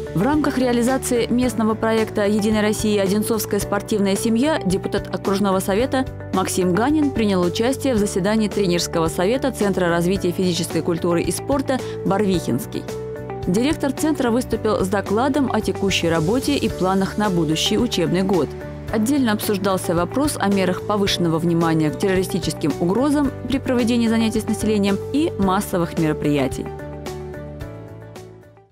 В рамках реализации местного проекта «Единой России. Одинцовская спортивная семья» депутат окружного совета Максим Ганин принял участие в заседании тренерского совета Центра развития физической культуры и спорта «Барвихинский». Директор центра выступил с докладом о текущей работе и планах на будущий учебный год. Отдельно обсуждался вопрос о мерах повышенного внимания к террористическим угрозам при проведении занятий с населением и массовых мероприятий.